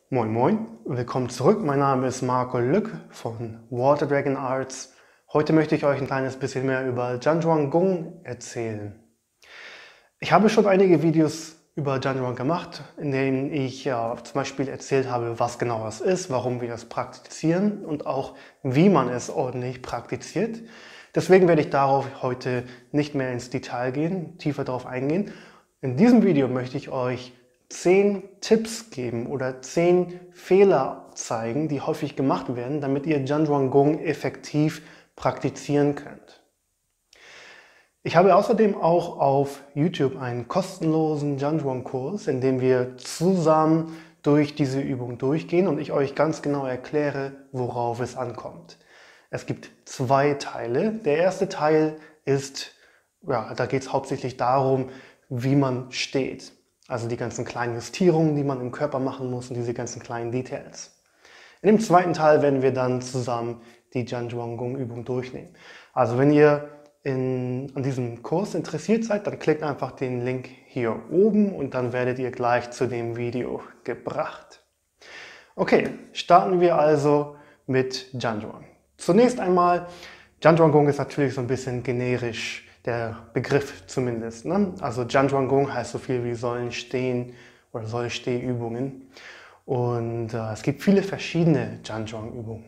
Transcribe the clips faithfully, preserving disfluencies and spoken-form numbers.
Moin Moin, willkommen zurück. Mein Name ist Marco Lück von Water Dragon Arts. Heute möchte ich euch ein kleines bisschen mehr über Zhangzhuang Gong erzählen. Ich habe schon einige Videos über Zhangzhuang gemacht, in denen ich ja, zum Beispiel erzählt habe, was genau das ist, warum wir das praktizieren und auch wie man es ordentlich praktiziert. Deswegen werde ich darauf heute nicht mehr ins Detail gehen, tiefer darauf eingehen. In diesem Video möchte ich euch zehn Tipps geben oder zehn Fehler zeigen, die häufig gemacht werden, damit ihr Zhangzhuang Gong effektiv praktizieren könnt. Ich habe außerdem auch auf YouTube einen kostenlosen Zhangzhuang Kurs, in dem wir zusammen durch diese Übung durchgehen und ich euch ganz genau erkläre, worauf es ankommt. Es gibt zwei Teile. Der erste Teil ist, ja, da geht es hauptsächlich darum, wie man steht. Also die ganzen kleinen Justierungen, die man im Körper machen muss und diese ganzen kleinen Details. In dem zweiten Teil werden wir dann zusammen die Zhangzhuang Gong Übung durchnehmen. Also wenn ihr in, an diesem Kurs interessiert seid, dann klickt einfach den Link hier oben und dann werdet ihr gleich zu dem Video gebracht. Okay, starten wir also mit Zhangzhuang. Zunächst einmal, Zhangzhuang Gong ist natürlich so ein bisschen generisch. Der Begriff zumindest. Ne? Also Zhangzhuang Gong heißt so viel wie sollen stehen oder soll Stehübungen. Und äh, es gibt viele verschiedene Zhangzhuang Übungen.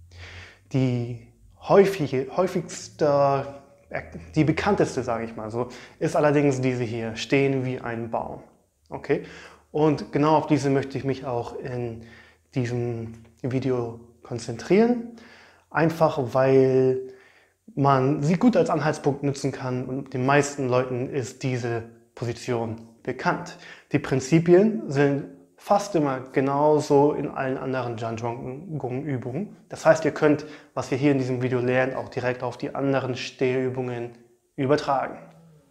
Die häufige, häufigste, die bekannteste, sage ich mal so, ist allerdings diese hier, stehen wie ein Baum. Okay? Und genau auf diese möchte ich mich auch in diesem Video konzentrieren. Einfach weil man sie gut als Anhaltspunkt nutzen kann und den meisten Leuten ist diese Position bekannt. Die Prinzipien sind fast immer genauso in allen anderen Zhangzhuang Gong Übungen. Das heißt, ihr könnt, was ihr hier in diesem Video lernt, auch direkt auf die anderen Stehübungen übertragen.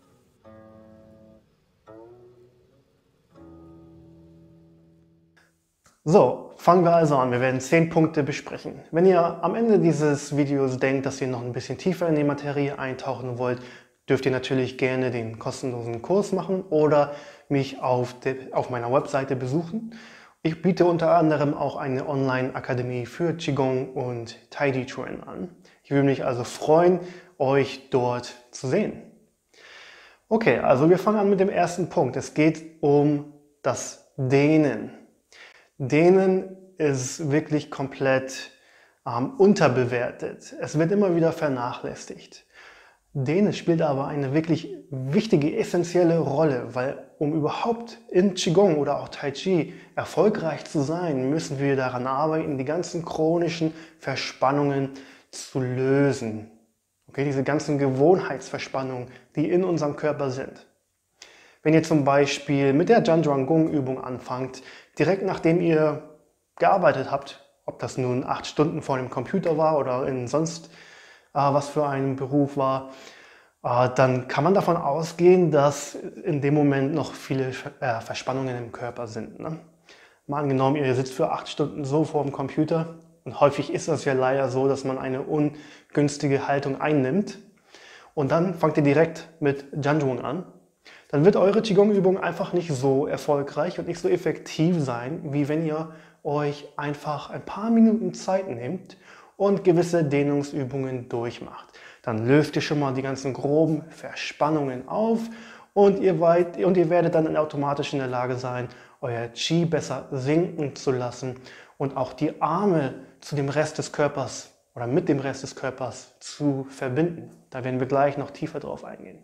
So, fangen wir also an. Wir werden zehn Punkte besprechen. Wenn ihr am Ende dieses Videos denkt, dass ihr noch ein bisschen tiefer in die Materie eintauchen wollt, dürft ihr natürlich gerne den kostenlosen Kurs machen oder mich auf, de, auf meiner Webseite besuchen. Ich biete unter anderem auch eine Online-Akademie für Qigong und Tai Chi Chuan an. Ich würde mich also freuen, euch dort zu sehen. Okay, also wir fangen an mit dem ersten Punkt. Es geht um das Dehnen. Dehnen ist wirklich komplett ähm, unterbewertet. Es wird immer wieder vernachlässigt. Dehnen spielt aber eine wirklich wichtige, essentielle Rolle, weil um überhaupt in Qigong oder auch Tai Chi erfolgreich zu sein, müssen wir daran arbeiten, die ganzen chronischen Verspannungen zu lösen. Okay, diese ganzen Gewohnheitsverspannungen, die in unserem Körper sind. Wenn ihr zum Beispiel mit der Zhangzhuang Gong Übung anfangt, direkt nachdem ihr gearbeitet habt, ob das nun acht Stunden vor dem Computer war oder in sonst äh, was für einen Beruf war, äh, dann kann man davon ausgehen, dass in dem Moment noch viele äh, Verspannungen im Körper sind. Ne? Mal angenommen, ihr sitzt für acht Stunden so vor dem Computer und häufig ist das ja leider so, dass man eine ungünstige Haltung einnimmt und dann fangt ihr direkt mit Zhangzhuang an. Dann wird eure Qigong-Übung einfach nicht so erfolgreich und nicht so effektiv sein, wie wenn ihr euch einfach ein paar Minuten Zeit nehmt und gewisse Dehnungsübungen durchmacht. Dann löst ihr schon mal die ganzen groben Verspannungen auf und ihr, weit, und ihr werdet dann automatisch in der Lage sein, euer Qi besser sinken zu lassen und auch die Arme zu dem Rest des Körpers oder mit dem Rest des Körpers zu verbinden. Da werden wir gleich noch tiefer drauf eingehen.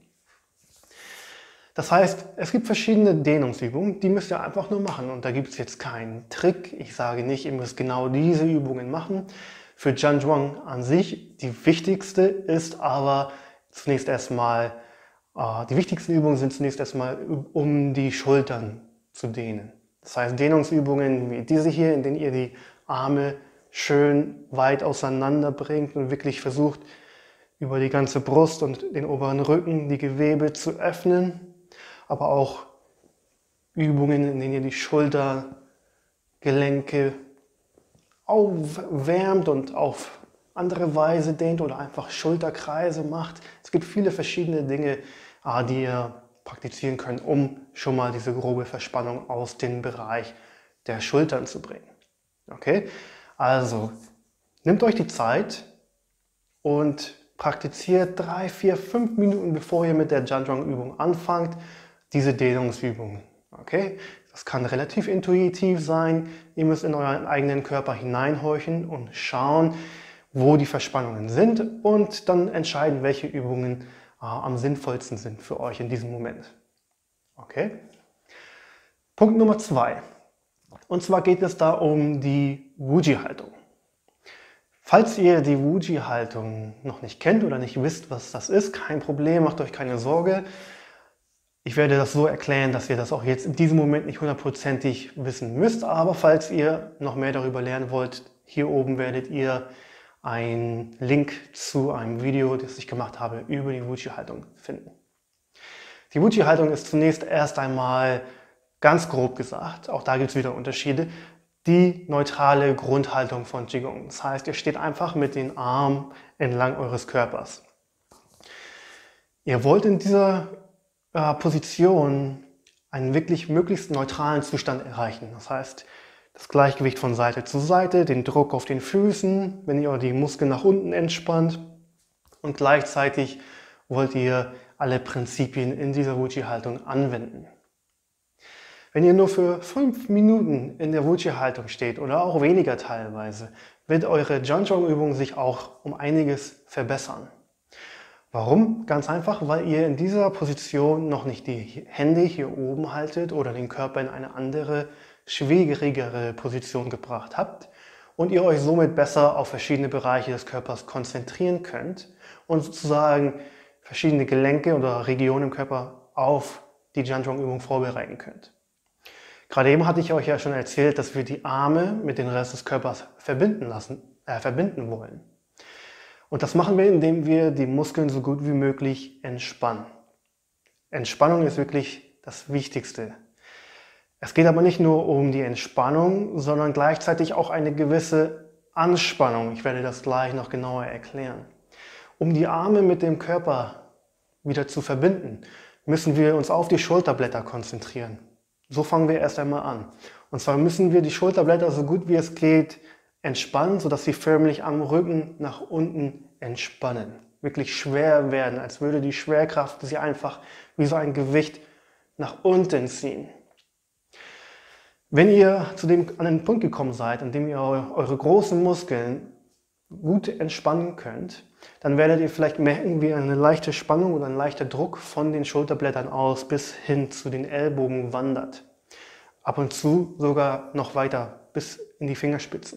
Das heißt, es gibt verschiedene Dehnungsübungen, die müsst ihr einfach nur machen. Und da gibt es jetzt keinen Trick. Ich sage nicht, ihr müsst genau diese Übungen machen. Für Zhangzhuang an sich, die wichtigste ist aber zunächst erstmal, äh, die wichtigsten Übungen sind zunächst erstmal, um die Schultern zu dehnen. Das heißt, Dehnungsübungen wie diese hier, in denen ihr die Arme schön weit auseinander bringt und wirklich versucht, über die ganze Brust und den oberen Rücken die Gewebe zu öffnen. Aber auch Übungen, in denen ihr die Schultergelenke aufwärmt und auf andere Weise dehnt oder einfach Schulterkreise macht. Es gibt viele verschiedene Dinge, die ihr praktizieren könnt, um schon mal diese grobe Verspannung aus dem Bereich der Schultern zu bringen. Okay? Also, nehmt euch die Zeit und praktiziert drei, vier, fünf Minuten, bevor ihr mit der Jajang-Übung anfangt, diese Dehnungsübungen. Okay? Das kann relativ intuitiv sein. Ihr müsst in euren eigenen Körper hineinhorchen und schauen, wo die Verspannungen sind und dann entscheiden, welche Übungen äh, am sinnvollsten sind für euch in diesem Moment. Okay? Punkt Nummer zwei. Und zwar geht es da um die Wuji-Haltung. Falls ihr die Wuji-Haltung noch nicht kennt oder nicht wisst, was das ist, kein Problem, macht euch keine Sorge. Ich werde das so erklären, dass ihr das auch jetzt in diesem Moment nicht hundertprozentig wissen müsst, aber falls ihr noch mehr darüber lernen wollt, hier oben werdet ihr einen Link zu einem Video, das ich gemacht habe, über die Wuji-Haltung finden. Die Wuji-Haltung ist zunächst erst einmal, ganz grob gesagt, auch da gibt es wieder Unterschiede, die neutrale Grundhaltung von Qigong. Das heißt, ihr steht einfach mit den Armen entlang eures Körpers. Ihr wollt in dieser äh, Position einen wirklich möglichst neutralen Zustand erreichen. Das heißt, das Gleichgewicht von Seite zu Seite, den Druck auf den Füßen, wenn ihr die Muskeln nach unten entspannt und gleichzeitig wollt ihr alle Prinzipien in dieser Wuji-Haltung anwenden. Wenn ihr nur für fünf Minuten in der Wuji-Haltung steht oder auch weniger teilweise, wird eure Jajang-Übung sich auch um einiges verbessern. Warum? Ganz einfach, weil ihr in dieser Position noch nicht die Hände hier oben haltet oder den Körper in eine andere, schwierigere Position gebracht habt und ihr euch somit besser auf verschiedene Bereiche des Körpers konzentrieren könnt und sozusagen verschiedene Gelenke oder Regionen im Körper auf die Jajang-Übung vorbereiten könnt. Gerade eben hatte ich euch ja schon erzählt, dass wir die Arme mit dem Rest des Körpers verbinden lassen, äh, verbinden wollen. Und das machen wir, indem wir die Muskeln so gut wie möglich entspannen. Entspannung ist wirklich das Wichtigste. Es geht aber nicht nur um die Entspannung, sondern gleichzeitig auch eine gewisse Anspannung. Ich werde das gleich noch genauer erklären. Um die Arme mit dem Körper wieder zu verbinden, müssen wir uns auf die Schulterblätter konzentrieren. So fangen wir erst einmal an. Und zwar müssen wir die Schulterblätter so gut wie es geht entspannen, sodass sie förmlich am Rücken nach unten entspannen. Wirklich schwer werden, als würde die Schwerkraft sie einfach wie so ein Gewicht nach unten ziehen. Wenn ihr zu dem, an den Punkt gekommen seid, an dem ihr eure großen Muskeln gut entspannen könnt, dann werdet ihr vielleicht merken, wie eine leichte Spannung oder ein leichter Druck von den Schulterblättern aus bis hin zu den Ellbogen wandert. Ab und zu sogar noch weiter bis in die Fingerspitzen.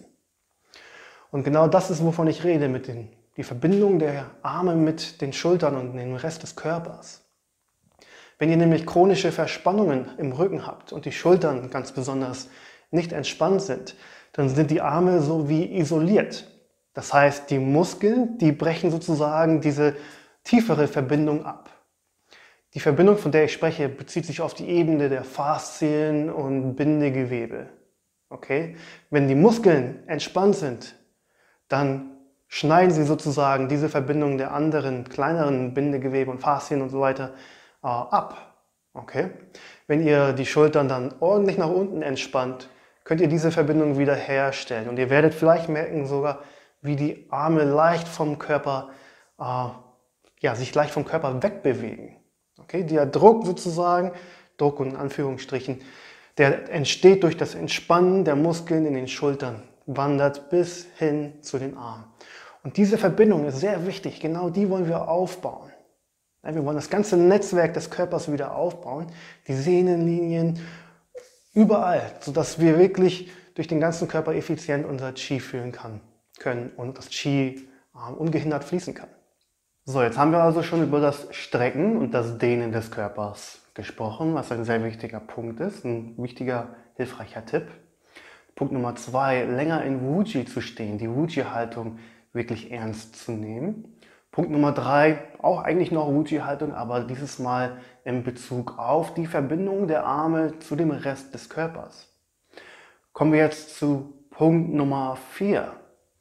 Und genau das ist, wovon ich rede, mit den, die Verbindung der Arme mit den Schultern und dem Rest des Körpers. Wenn ihr nämlich chronische Verspannungen im Rücken habt und die Schultern ganz besonders nicht entspannt sind, dann sind die Arme so wie isoliert. Das heißt, die Muskeln, die brechen sozusagen diese tiefere Verbindung ab. Die Verbindung, von der ich spreche, bezieht sich auf die Ebene der Faszien und Bindegewebe. Okay? Wenn die Muskeln entspannt sind, dann schneiden sie sozusagen diese Verbindung der anderen kleineren Bindegewebe und Faszien und so weiter äh, ab. Okay? Wenn ihr die Schultern dann ordentlich nach unten entspannt, könnt ihr diese Verbindung wieder herstellen. Und ihr werdet vielleicht merken sogar, wie die Arme leicht vom Körper, äh, ja, sich leicht vom Körper wegbewegen. Okay? Der Druck sozusagen, Druck und in Anführungsstrichen, der entsteht durch das Entspannen der Muskeln in den Schultern, wandert bis hin zu den Armen. Und diese Verbindung ist sehr wichtig, genau die wollen wir aufbauen. Wir wollen das ganze Netzwerk des Körpers wieder aufbauen, die Sehnenlinien, überall, sodass wir wirklich durch den ganzen Körper effizient unser Qi führen kann. können und das Qi äh, ungehindert fließen kann. So, jetzt haben wir also schon über das Strecken und das Dehnen des Körpers gesprochen, was ein sehr wichtiger Punkt ist, ein wichtiger, hilfreicher Tipp. Punkt Nummer zwei, länger in Wuji zu stehen, die Wuji-Haltung wirklich ernst zu nehmen. Punkt Nummer drei, auch eigentlich noch Wuji-Haltung, aber dieses Mal in Bezug auf die Verbindung der Arme zu dem Rest des Körpers. Kommen wir jetzt zu Punkt Nummer vier.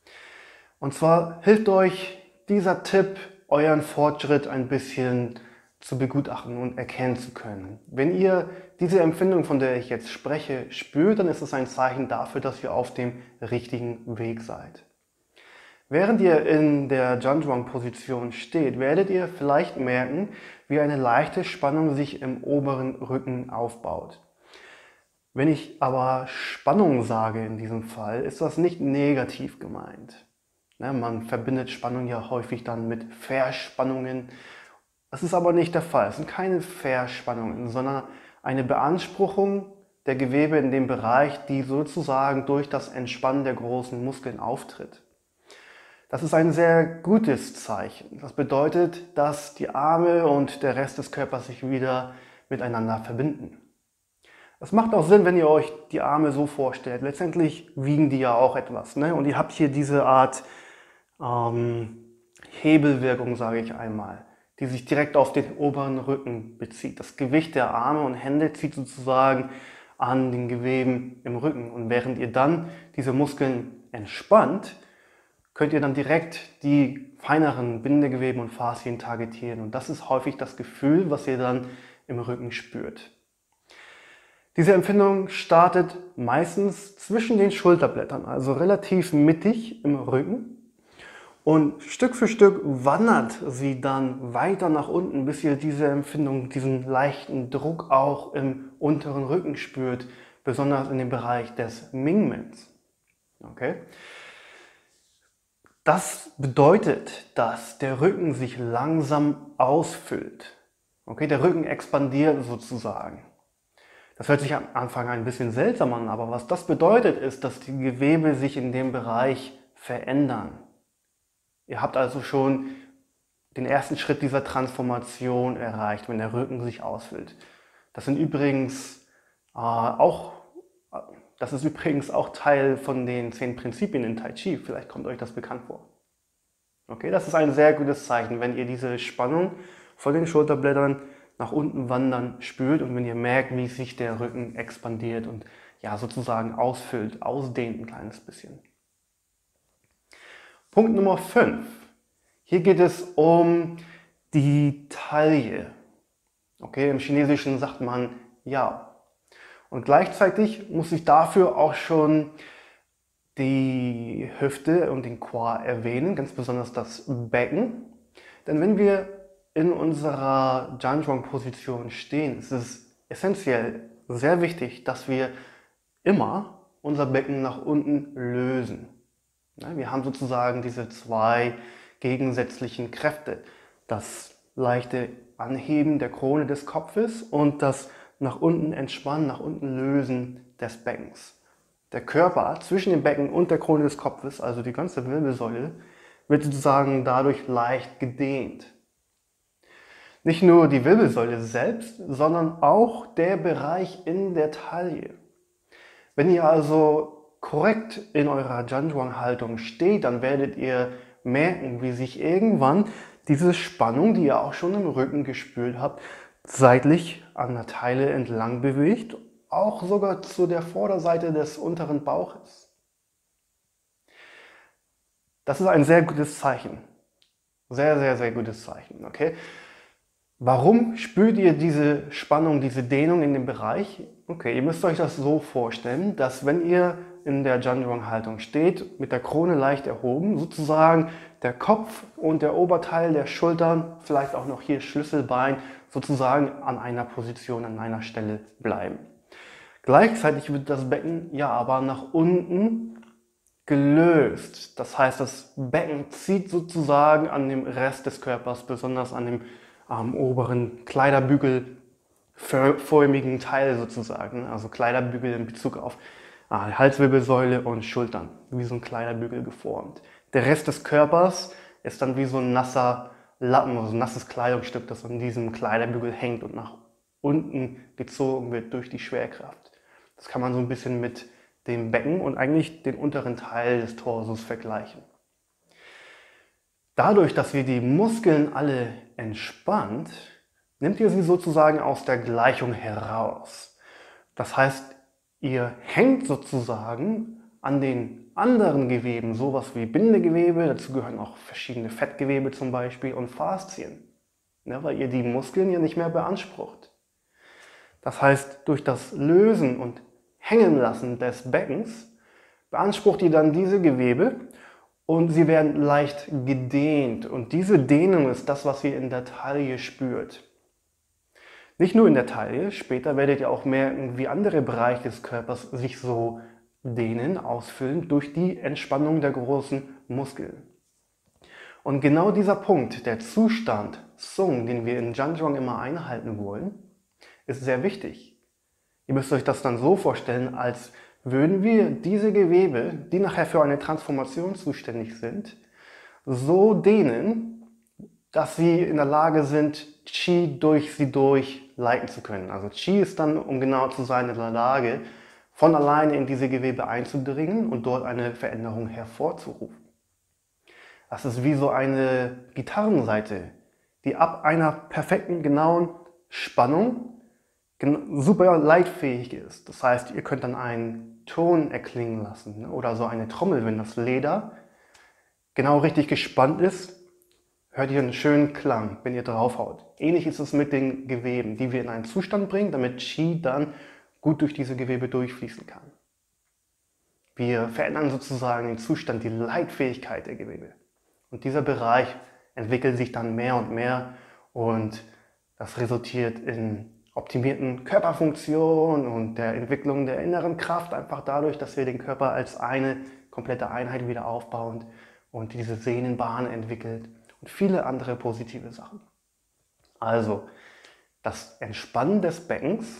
Und zwar hilft euch dieser Tipp, euren Fortschritt ein bisschen zu begutachten und erkennen zu können. Wenn ihr diese Empfindung, von der ich jetzt spreche, spürt, dann ist es ein Zeichen dafür, dass ihr auf dem richtigen Weg seid. Während ihr in der Zhanzhuang-Position steht, werdet ihr vielleicht merken, wie eine leichte Spannung sich im oberen Rücken aufbaut. Wenn ich aber Spannung sage in diesem Fall, ist das nicht negativ gemeint. Man verbindet Spannung ja häufig dann mit Verspannungen. Das ist aber nicht der Fall. Es sind keine Verspannungen, sondern eine Beanspruchung der Gewebe in dem Bereich, die sozusagen durch das Entspannen der großen Muskeln auftritt. Das ist ein sehr gutes Zeichen. Das bedeutet, dass die Arme und der Rest des Körpers sich wieder miteinander verbinden. Das macht auch Sinn, wenn ihr euch die Arme so vorstellt. Letztendlich wiegen die ja auch etwas, ne? Und ihr habt hier diese Art ähm, Hebelwirkung, sage ich einmal, die sich direkt auf den oberen Rücken bezieht. Das Gewicht der Arme und Hände zieht sozusagen an den Geweben im Rücken. Und während ihr dann diese Muskeln entspannt, könnt ihr dann direkt die feineren Bindegewebe und Faszien targetieren. Und das ist häufig das Gefühl, was ihr dann im Rücken spürt. Diese Empfindung startet meistens zwischen den Schulterblättern, also relativ mittig im Rücken. Und Stück für Stück wandert sie dann weiter nach unten, bis ihr diese Empfindung, diesen leichten Druck auch im unteren Rücken spürt, besonders in dem Bereich des Mingmens. Okay? Das bedeutet, dass der Rücken sich langsam ausfüllt. Okay? Der Rücken expandiert sozusagen. Das hört sich am Anfang ein bisschen seltsam an, aber was das bedeutet, ist, dass die Gewebe sich in dem Bereich verändern. Ihr habt also schon den ersten Schritt dieser Transformation erreicht, wenn der Rücken sich ausfüllt. Das sind übrigens äh, auch, das ist übrigens auch Teil von den zehn Prinzipien in Tai Chi. Vielleicht kommt euch das bekannt vor. Okay, das ist ein sehr gutes Zeichen, wenn ihr diese Spannung von den Schulterblättern nach unten wandern spürt und wenn ihr merkt, wie sich der Rücken expandiert und ja sozusagen ausfüllt, ausdehnt ein kleines bisschen. Punkt Nummer fünf. Hier geht es um die Taille. Okay, im Chinesischen sagt man Ja. Und gleichzeitig muss ich dafür auch schon die Hüfte und den Quad erwähnen, ganz besonders das Becken. Denn wenn wir in unserer Zhanzhuang-Position stehen, ist es essentiell sehr wichtig, dass wir immer unser Becken nach unten lösen. Wir haben sozusagen diese zwei gegensätzlichen Kräfte. Das leichte Anheben der Krone des Kopfes und das nach unten entspannen, nach unten lösen des Beckens. Der Körper zwischen dem Becken und der Krone des Kopfes, also die ganze Wirbelsäule, wird sozusagen dadurch leicht gedehnt. Nicht nur die Wirbelsäule selbst, sondern auch der Bereich in der Taille. Wenn ihr also korrekt in eurer Zhanzhuang-Haltung steht, dann werdet ihr merken, wie sich irgendwann diese Spannung, die ihr auch schon im Rücken gespürt habt, seitlich an der Taille entlang bewegt, auch sogar zu der Vorderseite des unteren Bauches. Das ist ein sehr gutes Zeichen. Sehr, sehr, sehr gutes Zeichen. Okay? Warum spürt ihr diese Spannung, diese Dehnung in dem Bereich? Okay, ihr müsst euch das so vorstellen, dass wenn ihr in der Zhanzhuang-Haltung steht, mit der Krone leicht erhoben, sozusagen der Kopf und der Oberteil der Schultern, vielleicht auch noch hier Schlüsselbein, sozusagen an einer Position, an einer Stelle bleiben. Gleichzeitig wird das Becken ja aber nach unten gelöst. Das heißt, das Becken zieht sozusagen an dem Rest des Körpers, besonders an dem am oberen Kleiderbügelförmigen Teil sozusagen, also Kleiderbügel in Bezug auf äh, Halswirbelsäule und Schultern, wie so ein Kleiderbügel geformt. Der Rest des Körpers ist dann wie so ein nasser Lappen, also ein nasses Kleidungsstück, das an diesem Kleiderbügel hängt und nach unten gezogen wird durch die Schwerkraft. Das kann man so ein bisschen mit dem Becken und eigentlich den unteren Teil des Torsos vergleichen. Dadurch, dass ihr die Muskeln alle entspannt, nimmt ihr sie sozusagen aus der Gleichung heraus. Das heißt, ihr hängt sozusagen an den anderen Geweben, sowas wie Bindegewebe, dazu gehören auch verschiedene Fettgewebe zum Beispiel und Faszien. ne, weil ihr die Muskeln ja nicht mehr beansprucht. Das heißt, durch das Lösen und Hängenlassen des Beckens beansprucht ihr dann diese Gewebe und sie werden leicht gedehnt. Und diese Dehnung ist das, was ihr in der Taille spürt. Nicht nur in der Taille, später werdet ihr auch merken, wie andere Bereiche des Körpers sich so dehnen, ausfüllen durch die Entspannung der großen Muskeln. Und genau dieser Punkt, der Zustand Sung, den wir in Janjong immer einhalten wollen, ist sehr wichtig. Ihr müsst euch das dann so vorstellen, als würden wir diese Gewebe, die nachher für eine Transformation zuständig sind, so dehnen, dass sie in der Lage sind, Qi durch sie durchleiten zu können. Also Qi ist dann, um genau zu sein, in der Lage, von alleine in diese Gewebe einzudringen und dort eine Veränderung hervorzurufen. Das ist wie so eine Gitarrenseite, die ab einer perfekten, genauen Spannung super leitfähig ist. Das heißt, ihr könnt dann einen Ton erklingen lassen oder so eine Trommel, wenn das Leder genau richtig gespannt ist, hört ihr einen schönen Klang, wenn ihr draufhaut. Ähnlich ist es mit den Geweben, die wir in einen Zustand bringen, damit Qi dann gut durch diese Gewebe durchfließen kann. Wir verändern sozusagen den Zustand, die Leitfähigkeit der Gewebe. Und dieser Bereich entwickelt sich dann mehr und mehr und das resultiert in optimierten Körperfunktionen und der Entwicklung der inneren Kraft, einfach dadurch, dass wir den Körper als eine komplette Einheit wieder aufbauen und diese Sehnenbahn entwickelt und viele andere positive Sachen. Also das Entspannen des Beckens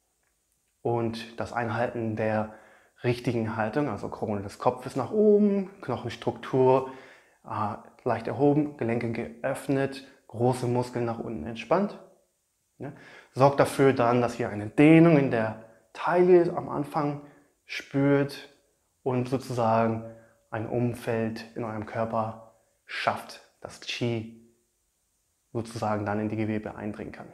und das Einhalten der richtigen Haltung, also Krone des Kopfes nach oben, Knochenstruktur äh, leicht erhoben, Gelenke geöffnet, große Muskeln nach unten entspannt. Ja, sorgt dafür dann, dass ihr eine Dehnung in der Taille am Anfang spürt und sozusagen ein Umfeld in eurem Körper schafft, dass Qi sozusagen dann in die Gewebe eindringen kann.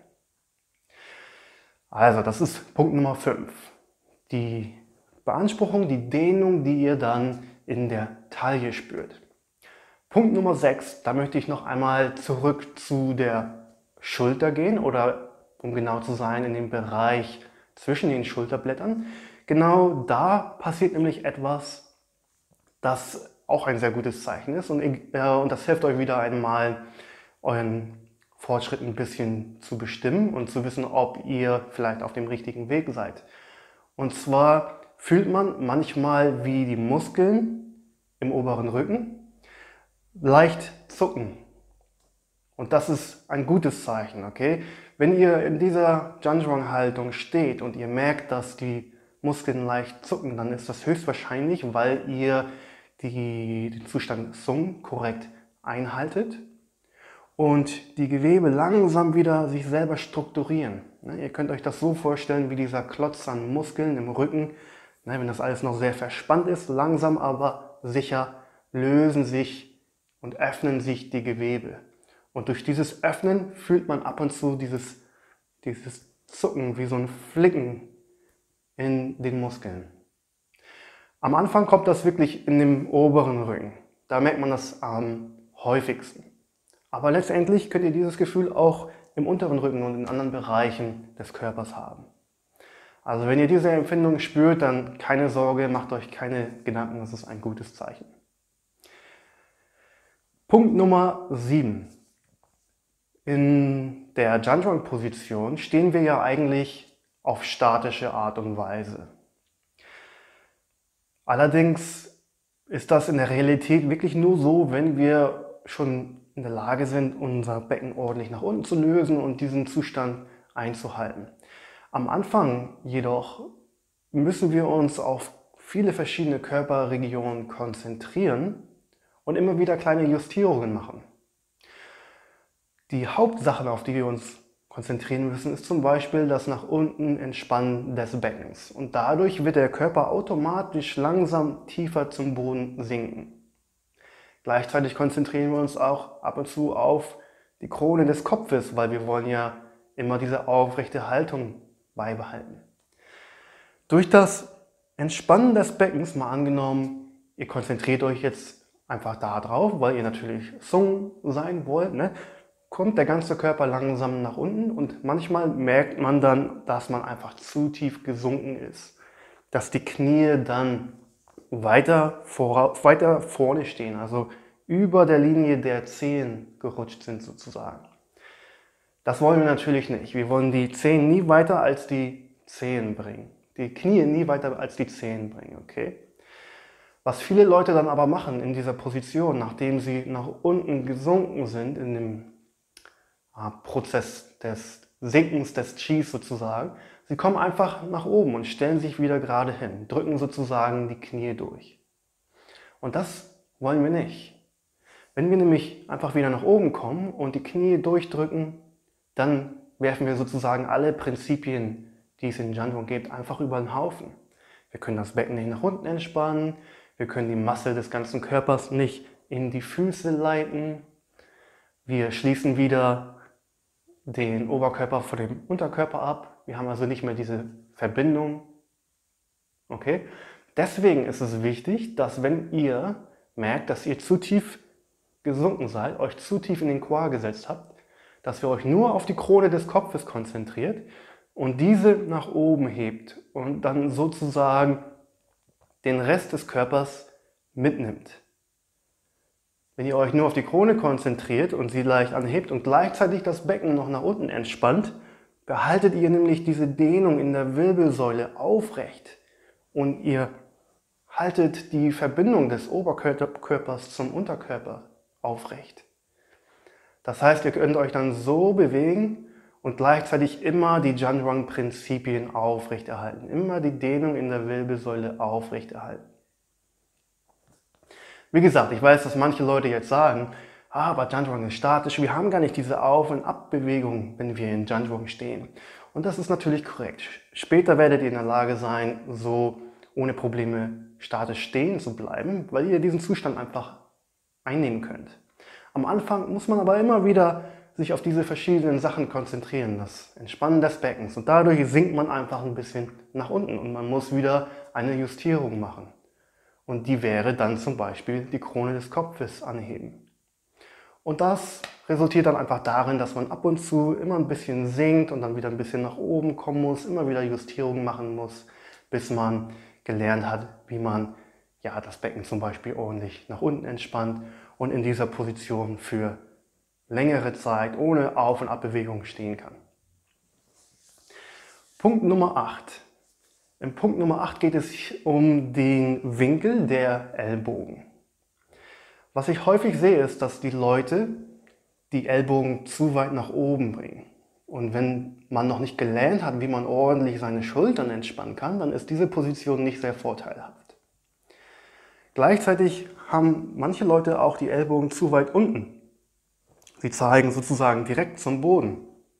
Also das ist Punkt Nummer fünf. Die Beanspruchung, die Dehnung, die ihr dann in der Taille spürt. Punkt Nummer sechs, da möchte ich noch einmal zurück zu der Schulter gehen oder um genau zu sein, in dem Bereich zwischen den Schulterblättern. Genau da passiert nämlich etwas, das auch ein sehr gutes Zeichen ist und, äh, und das hilft euch wieder einmal, euren Fortschritt ein bisschen zu bestimmen und zu wissen, ob ihr vielleicht auf dem richtigen Weg seid. Und zwar fühlt man manchmal, wie die Muskeln im oberen Rücken leicht zucken. Und das ist ein gutes Zeichen, okay? Wenn ihr in dieser Janjong-Haltung steht und ihr merkt, dass die Muskeln leicht zucken, dann ist das höchstwahrscheinlich, weil ihr die, den Zustand Sung korrekt einhaltet und die Gewebe langsam wieder sich selber strukturieren. Ihr könnt euch das so vorstellen wie dieser Klotz an Muskeln im Rücken. Wenn das alles noch sehr verspannt ist, langsam aber sicher lösen sich und öffnen sich die Gewebe. Und durch dieses Öffnen fühlt man ab und zu dieses, dieses Zucken, wie so ein Flicken in den Muskeln. Am Anfang kommt das wirklich in dem oberen Rücken. Da merkt man das am häufigsten. Aber letztendlich könnt ihr dieses Gefühl auch im unteren Rücken und in anderen Bereichen des Körpers haben. Also wenn ihr diese Empfindung spürt, dann keine Sorge, macht euch keine Gedanken, das ist ein gutes Zeichen. Punkt Nummer sieben. In der Janjong-Position stehen wir ja eigentlich auf statische Art und Weise. Allerdings ist das in der Realität wirklich nur so, wenn wir schon in der Lage sind, unser Becken ordentlich nach unten zu lösen und diesen Zustand einzuhalten. Am Anfang jedoch müssen wir uns auf viele verschiedene Körperregionen konzentrieren und immer wieder kleine Justierungen machen. Die Hauptsachen, auf die wir uns konzentrieren müssen, ist zum Beispiel das nach unten Entspannen des Beckens. Und dadurch wird der Körper automatisch langsam tiefer zum Boden sinken. Gleichzeitig konzentrieren wir uns auch ab und zu auf die Krone des Kopfes, weil wir wollen ja immer diese aufrechte Haltung beibehalten. Durch das Entspannen des Beckens, mal angenommen, ihr konzentriert euch jetzt einfach da drauf, weil ihr natürlich Sung sein wollt, ne? kommt der ganze Körper langsam nach unten und manchmal merkt man dann, dass man einfach zu tief gesunken ist. Dass die Knie dann weiter, vor, weiter vorne stehen, also über der Linie der Zehen gerutscht sind sozusagen. Das wollen wir natürlich nicht. Wir wollen die Zehen nie weiter als die Zehen bringen. Die Knie nie weiter als die Zehen bringen, okay? Was viele Leute dann aber machen in dieser Position, nachdem sie nach unten gesunken sind, in dem äh, Prozess des Sinkens des Qis sozusagen, sie kommen einfach nach oben und stellen sich wieder gerade hin, drücken sozusagen die Knie durch. Und das wollen wir nicht. Wenn wir nämlich einfach wieder nach oben kommen und die Knie durchdrücken, dann werfen wir sozusagen alle Prinzipien, die es in Jangwon gibt, einfach über den Haufen. Wir können das Becken nicht nach unten entspannen, wir können die Masse des ganzen Körpers nicht in die Füße leiten, wir schließen wieder den Oberkörper von dem Unterkörper ab, wir haben also nicht mehr diese Verbindung. Okay? Deswegen ist es wichtig, dass wenn ihr merkt, dass ihr zu tief gesunken seid, euch zu tief in den Qua gesetzt habt, dass ihr euch nur auf die Krone des Kopfes konzentriert und diese nach oben hebt und dann sozusagen den Rest des Körpers mitnimmt. Wenn ihr euch nur auf die Krone konzentriert und sie leicht anhebt und gleichzeitig das Becken noch nach unten entspannt, behaltet ihr nämlich diese Dehnung in der Wirbelsäule aufrecht und ihr haltet die Verbindung des Oberkörpers zum Unterkörper aufrecht. Das heißt, ihr könnt euch dann so bewegen und gleichzeitig immer die Jangwon-Prinzipien aufrechterhalten, immer die Dehnung in der Wirbelsäule aufrechterhalten. Wie gesagt, ich weiß, dass manche Leute jetzt sagen, ah, aber Jangwon ist statisch, wir haben gar nicht diese Auf- und Abbewegung, wenn wir in Jangwon stehen. Und das ist natürlich korrekt. Später werdet ihr in der Lage sein, so ohne Probleme statisch stehen zu bleiben, weil ihr diesen Zustand einfach einnehmen könnt. Am Anfang muss man aber immer wieder sich auf diese verschiedenen Sachen konzentrieren, das Entspannen des Beckens. Und dadurch sinkt man einfach ein bisschen nach unten und man muss wieder eine Justierung machen. Und die wäre dann zum Beispiel die Krone des Kopfes anheben. Und das resultiert dann einfach darin, dass man ab und zu immer ein bisschen sinkt und dann wieder ein bisschen nach oben kommen muss, immer wieder Justierungen machen muss, bis man gelernt hat, wie man ja, das Becken zum Beispiel ordentlich nach unten entspannt und in dieser Position für längere Zeit ohne Auf- und Abbewegung stehen kann. Punkt Nummer acht. Im Punkt Nummer acht geht es um den Winkel der Ellbogen. Was ich häufig sehe, ist, dass die Leute die Ellbogen zu weit nach oben bringen. Und wenn man noch nicht gelernt hat, wie man ordentlich seine Schultern entspannen kann, dann ist diese Position nicht sehr vorteilhaft. Gleichzeitig haben manche Leute auch die Ellbogen zu weit unten. Sie zeigen sozusagen direkt zum Boden.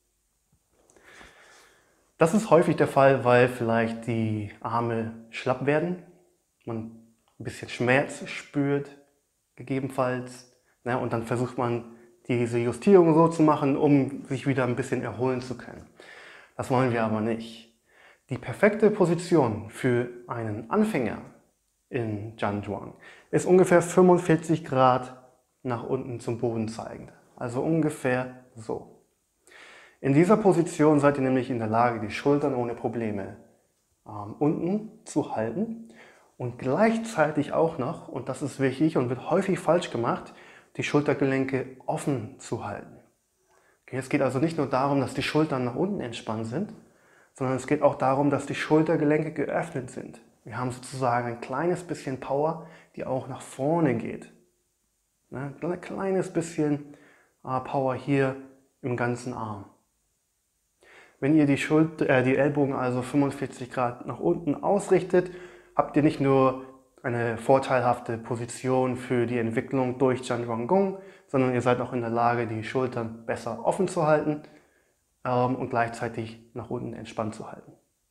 Das ist häufig der Fall, weil vielleicht die Arme schlapp werden, man ein bisschen Schmerz spürt, gegebenenfalls, ne, und dann versucht man diese Justierung so zu machen, um sich wieder ein bisschen erholen zu können. Das wollen wir aber nicht. Die perfekte Position für einen Anfänger in Jangwon ist ungefähr fünfundvierzig Grad nach unten zum Boden zeigend. Also ungefähr so. In dieser Position seid ihr nämlich in der Lage, die Schultern ohne Probleme ähm, unten zu halten und gleichzeitig auch noch, und das ist wichtig und wird häufig falsch gemacht, die Schultergelenke offen zu halten. Okay, es geht also nicht nur darum, dass die Schultern nach unten entspannt sind, sondern es geht auch darum, dass die Schultergelenke geöffnet sind. Wir haben sozusagen ein kleines bisschen Power, die auch nach vorne geht. Ne? Ein kleines bisschen äh, Power hier im ganzen Arm. Wenn ihr die, Schulter, äh, die Ellbogen also fünfundvierzig Grad nach unten ausrichtet, habt ihr nicht nur eine vorteilhafte Position für die Entwicklung durch Jangwon Gong, sondern ihr seid auch in der Lage, die Schultern besser offen zu halten ähm, und gleichzeitig nach unten entspannt zu halten.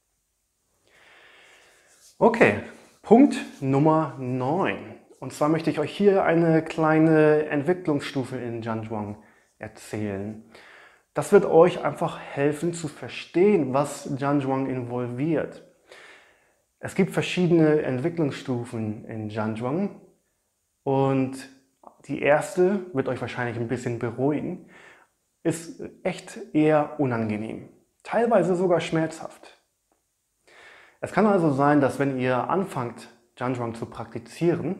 Okay, Punkt Nummer neun. Und zwar möchte ich euch hier eine kleine Entwicklungsstufe in Jangwon erzählen. Das wird euch einfach helfen zu verstehen, was Jangwon involviert. Es gibt verschiedene Entwicklungsstufen in Jangwon und die erste wird euch wahrscheinlich ein bisschen beruhigen. ist echt eher unangenehm, teilweise sogar schmerzhaft. Es kann also sein, dass wenn ihr anfangt, Jandrong zu praktizieren,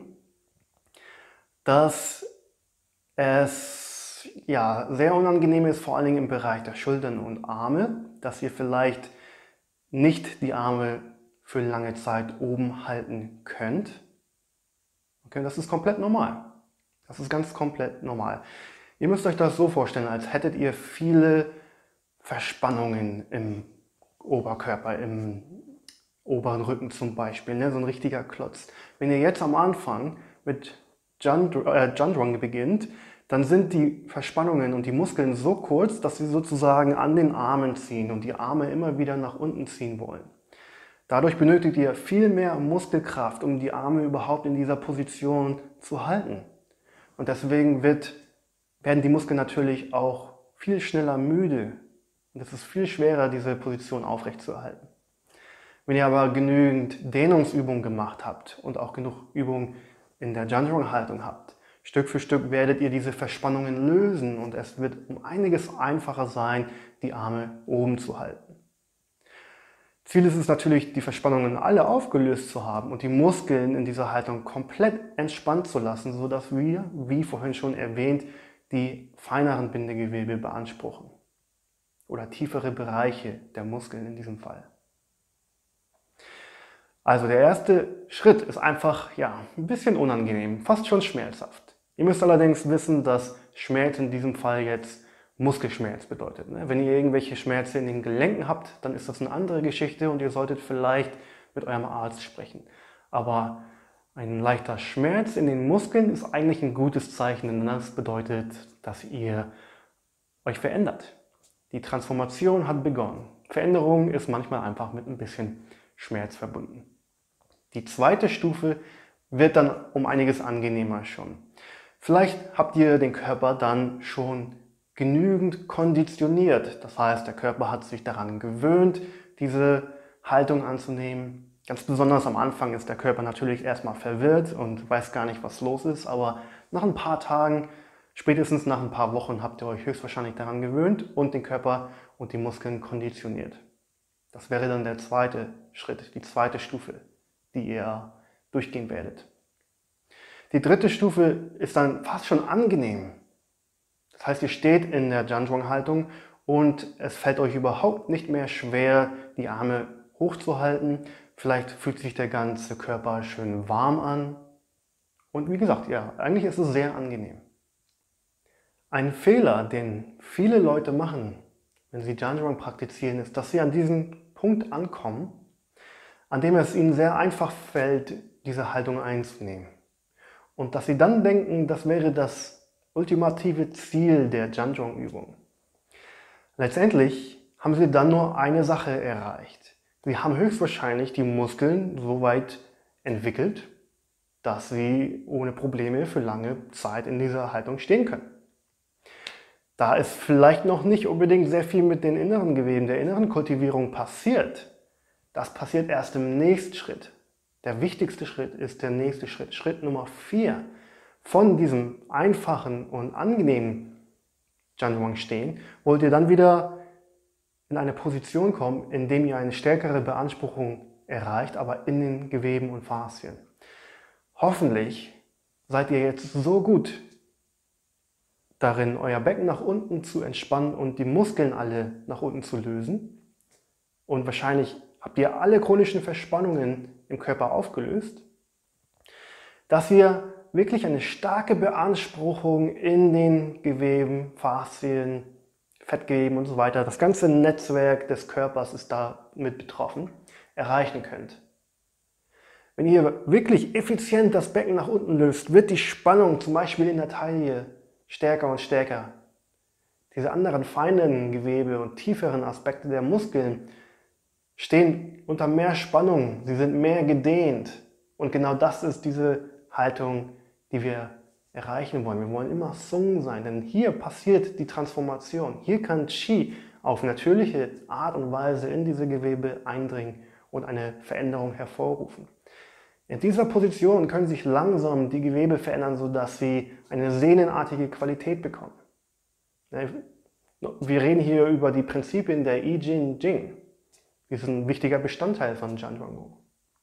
dass es ja, sehr unangenehm ist, vor allen Dingen im Bereich der Schultern und Arme, dass ihr vielleicht nicht die Arme für lange Zeit oben halten könnt. Okay, das ist komplett normal. Das ist ganz komplett normal. Ihr müsst euch das so vorstellen, als hättet ihr viele Verspannungen im Oberkörper, im oberen Rücken zum Beispiel, ne? So ein richtiger Klotz. Wenn ihr jetzt am Anfang mit Jandrong beginnt, dann sind die Verspannungen und die Muskeln so kurz, dass sie sozusagen an den Armen ziehen und die Arme immer wieder nach unten ziehen wollen. Dadurch benötigt ihr viel mehr Muskelkraft, um die Arme überhaupt in dieser Position zu halten. Und deswegen wird, werden die Muskeln natürlich auch viel schneller müde. Und es ist viel schwerer, diese Position aufrechtzuerhalten. Wenn ihr aber genügend Dehnungsübungen gemacht habt und auch genug Übung in der Jandrong-Haltung habt, Stück für Stück werdet ihr diese Verspannungen lösen und es wird um einiges einfacher sein, die Arme oben zu halten. Ziel ist es natürlich, die Verspannungen alle aufgelöst zu haben und die Muskeln in dieser Haltung komplett entspannt zu lassen, sodass wir, wie vorhin schon erwähnt, die feineren Bindegewebe beanspruchen oder tiefere Bereiche der Muskeln in diesem Fall. Also der erste Schritt ist einfach ja, ein bisschen unangenehm, fast schon schmerzhaft. Ihr müsst allerdings wissen, dass Schmerz in diesem Fall jetzt Muskelschmerz bedeutet. Wenn ihr irgendwelche Schmerzen in den Gelenken habt, dann ist das eine andere Geschichte und ihr solltet vielleicht mit eurem Arzt sprechen. Aber ein leichter Schmerz in den Muskeln ist eigentlich ein gutes Zeichen, denn das bedeutet, dass ihr euch verändert. Die Transformation hat begonnen. Veränderung ist manchmal einfach mit ein bisschen Schmerz verbunden. Die zweite Stufe wird dann um einiges angenehmer schon. Vielleicht habt ihr den Körper dann schon genügend konditioniert. Das heißt, der Körper hat sich daran gewöhnt, diese Haltung anzunehmen. Ganz besonders am Anfang ist der Körper natürlich erstmal verwirrt und weiß gar nicht, was los ist. Aber nach ein paar Tagen, spätestens nach ein paar Wochen, habt ihr euch höchstwahrscheinlich daran gewöhnt und den Körper und die Muskeln konditioniert. Das wäre dann der zweite Schritt, die zweite Stufe, die ihr durchgehen werdet. Die dritte Stufe ist dann fast schon angenehm. Das heißt, ihr steht in der Jandrong-Haltung und es fällt euch überhaupt nicht mehr schwer, die Arme hochzuhalten. Vielleicht fühlt sich der ganze Körper schön warm an. Und wie gesagt, ja, eigentlich ist es sehr angenehm. Ein Fehler, den viele Leute machen, wenn sie Jandrong praktizieren, ist, dass sie an diesen Punkt ankommen, an dem es ihnen sehr einfach fällt, diese Haltung einzunehmen. Und dass sie dann denken, das wäre das ultimative Ziel der Jandrong-Übung. Letztendlich haben sie dann nur eine Sache erreicht. Sie haben höchstwahrscheinlich die Muskeln so weit entwickelt, dass sie ohne Probleme für lange Zeit in dieser Haltung stehen können. Da ist vielleicht noch nicht unbedingt sehr viel mit den inneren Geweben, der inneren Kultivierung passiert. Das passiert erst im nächsten Schritt. Der wichtigste Schritt ist der nächste Schritt, Schritt Nummer vier. Von diesem einfachen und angenehmen Jandrong stehen, wollt ihr dann wieder in eine Position kommen, in der ihr eine stärkere Beanspruchung erreicht, aber in den Geweben und Faszien. Hoffentlich seid ihr jetzt so gut darin, euer Becken nach unten zu entspannen und die Muskeln alle nach unten zu lösen. Und wahrscheinlich habt ihr alle chronischen Verspannungen im Körper aufgelöst, dass ihr wirklich eine starke Beanspruchung in den Geweben, Faszien, Fettgeweben und so weiter, das ganze Netzwerk des Körpers ist da mit betroffen, erreichen könnt. Wenn ihr wirklich effizient das Becken nach unten löst, wird die Spannung zum Beispiel in der Taille stärker und stärker. Diese anderen feinen Gewebe und tieferen Aspekte der Muskeln stehen unter mehr Spannung, sie sind mehr gedehnt. Und genau das ist diese Haltung, die wir erreichen wollen. Wir wollen immer Sung sein, denn hier passiert die Transformation. Hier kann Qi auf natürliche Art und Weise in diese Gewebe eindringen und eine Veränderung hervorrufen. In dieser Position können sich langsam die Gewebe verändern, sodass sie eine sehnenartige Qualität bekommen. Wir reden hier über die Prinzipien der I Ching Jing. Die sind ein wichtiger Bestandteil von Zhangzhuanggong.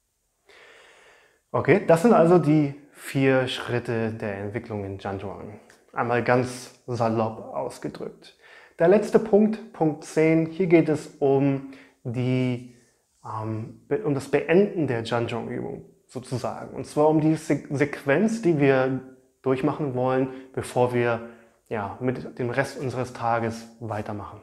Okay, das sind also die vier Schritte der Entwicklung in Zhangzhuang. Einmal ganz salopp ausgedrückt. Der letzte Punkt, Punkt zehn, hier geht es um, die, ähm, um das Beenden der Zhangzhuang-Übung sozusagen. Und zwar um die Se- Sequenz, die wir durchmachen wollen, bevor wir ja, mit dem Rest unseres Tages weitermachen.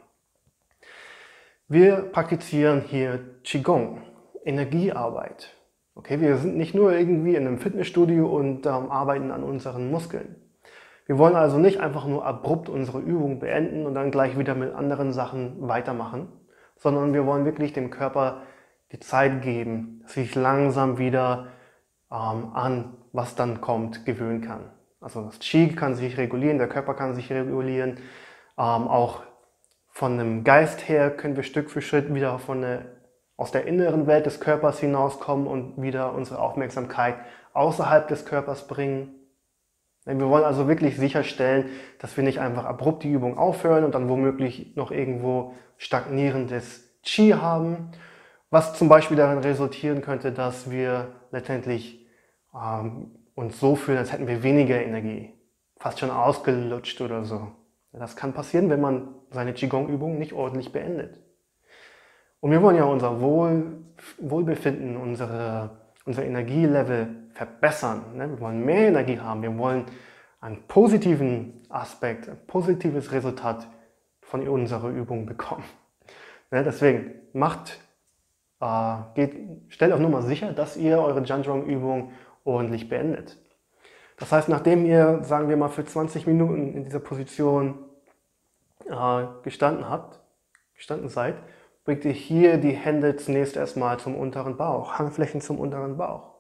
Wir praktizieren hier Qigong, Energiearbeit. Okay, wir sind nicht nur irgendwie in einem Fitnessstudio und ähm, arbeiten an unseren Muskeln. Wir wollen also nicht einfach nur abrupt unsere Übung beenden und dann gleich wieder mit anderen Sachen weitermachen, sondern wir wollen wirklich dem Körper die Zeit geben, dass sich langsam wieder ähm, an was dann kommt gewöhnen kann. Also das Qi kann sich regulieren, der Körper kann sich regulieren. Ähm, auch von dem Geist her können wir Stück für Schritt wieder von der, aus der inneren Welt des Körpers hinauskommen und wieder unsere Aufmerksamkeit außerhalb des Körpers bringen. Wir wollen also wirklich sicherstellen, dass wir nicht einfach abrupt die Übung aufhören und dann womöglich noch irgendwo stagnierendes Qi haben, was zum Beispiel darin resultieren könnte, dass wir letztendlich ähm, uns so fühlen, als hätten wir weniger Energie, fast schon ausgelutscht oder so. Das kann passieren, wenn man seine Qigong-Übung nicht ordentlich beendet. Und wir wollen ja unser Wohl, Wohlbefinden, unsere, unser Energielevel verbessern. Ne? Wir wollen mehr Energie haben, wir wollen einen positiven Aspekt, ein positives Resultat von unserer Übung bekommen. Ne? Deswegen macht, äh, geht, stellt auch nur mal sicher, dass ihr eure Zhangzhuang-Übung ordentlich beendet. Das heißt, nachdem ihr, sagen wir mal, für zwanzig Minuten in dieser Position äh, gestanden habt, gestanden seid, bringt ihr hier die Hände zunächst erstmal zum unteren Bauch, Handflächen zum unteren Bauch.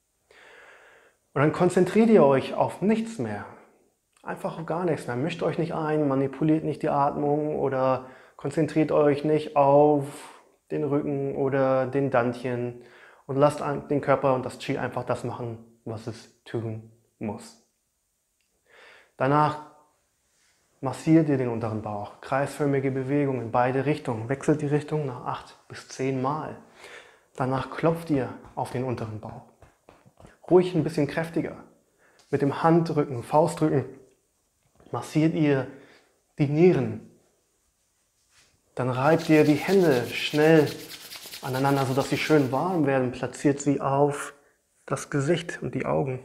Und dann konzentriert ihr euch auf nichts mehr. Einfach auf gar nichts mehr. Mischt euch nicht ein, manipuliert nicht die Atmung oder konzentriert euch nicht auf den Rücken oder den Dantian und lasst den Körper und das Qi einfach das machen, was es tun muss. Danach massiert ihr den unteren Bauch, kreisförmige Bewegungen in beide Richtungen, wechselt die Richtung nach acht bis zehn Mal. Danach klopft ihr auf den unteren Bauch. Ruhig ein bisschen kräftiger. Mit dem Handrücken, Faustdrücken massiert ihr die Nieren. Dann reibt ihr die Hände schnell aneinander, sodass sie schön warm werden. Platziert sie auf das Gesicht und die Augen.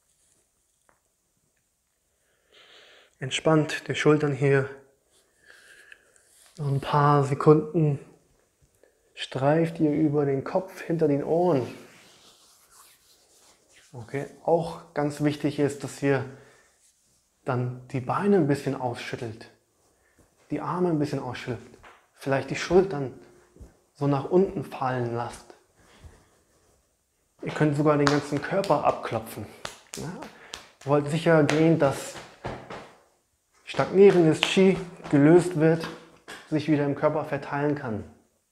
Entspannt die Schultern hier. Noch ein paar Sekunden streift ihr über den Kopf, hinter den Ohren. Okay, auch ganz wichtig ist, dass ihr dann die Beine ein bisschen ausschüttelt, die Arme ein bisschen ausschüttelt, vielleicht die Schultern so nach unten fallen lasst. Ihr könnt sogar den ganzen Körper abklopfen. Ja? Ihr wollt sicher gehen, dass stagnierendes Qi gelöst wird, sich wieder im Körper verteilen kann.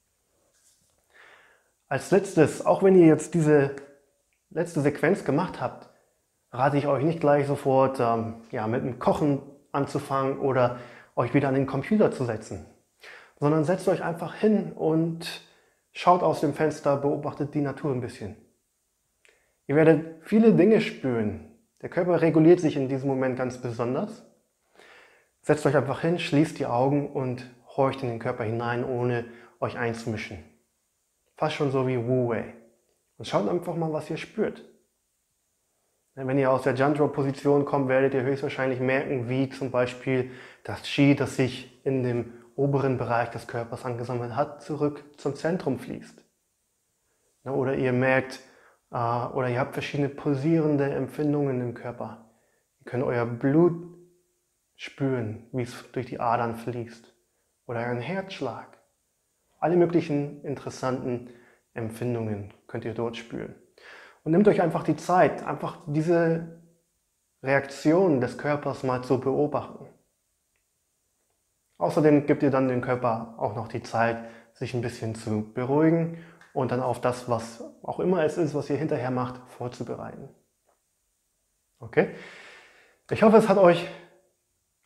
Als letztes, auch wenn ihr jetzt diese letzte Sequenz gemacht habt, rate ich euch nicht gleich sofort ähm, ja, mit dem Kochen anzufangen oder euch wieder an den Computer zu setzen, sondern setzt euch einfach hin und schaut aus dem Fenster, beobachtet die Natur ein bisschen. Ihr werdet viele Dinge spüren. Der Körper reguliert sich in diesem Moment ganz besonders. Setzt euch einfach hin, schließt die Augen und horcht in den Körper hinein, ohne euch einzumischen. Fast schon so wie Wu Wei. Und schaut einfach mal, was ihr spürt. Wenn ihr aus der Zhangzhuang-Position kommt, werdet ihr höchstwahrscheinlich merken, wie zum Beispiel das Qi, das sich in dem oberen Bereich des Körpers angesammelt hat, zurück zum Zentrum fließt. Oder ihr merkt, oder ihr habt verschiedene pulsierende Empfindungen im Körper. Ihr könnt euer Blut spüren, wie es durch die Adern fließt. Oder euren Herzschlag. Alle möglichen interessanten Empfindungen könnt ihr dort spüren. Und nehmt euch einfach die Zeit, einfach diese Reaktion des Körpers mal zu beobachten. Außerdem gebt ihr dann dem Körper auch noch die Zeit, sich ein bisschen zu beruhigen und dann auf das, was auch immer es ist, was ihr hinterher macht, vorzubereiten. Okay? Ich hoffe, es hat euch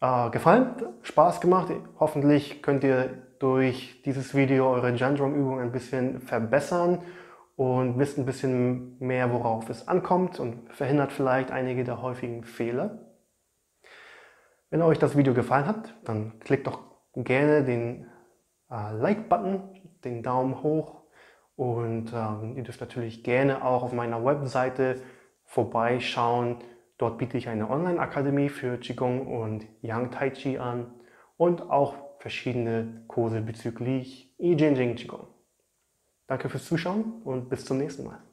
äh, gefallen, Spaß gemacht. Hoffentlich könnt ihr durch dieses Video eure Jandrong-Übung ein bisschen verbessern und wisst ein bisschen mehr, worauf es ankommt und verhindert vielleicht einige der häufigen Fehler. Wenn euch das Video gefallen hat, dann klickt doch gerne den äh, Like-Button, den Daumen hoch, und ähm, ihr dürft natürlich gerne auch auf meiner Webseite vorbeischauen. Dort biete ich eine Online-Akademie für Qigong und Yang Tai Chi an und auch verschiedene Kurse bezüglich I Ching Qigong. Danke fürs Zuschauen und bis zum nächsten Mal.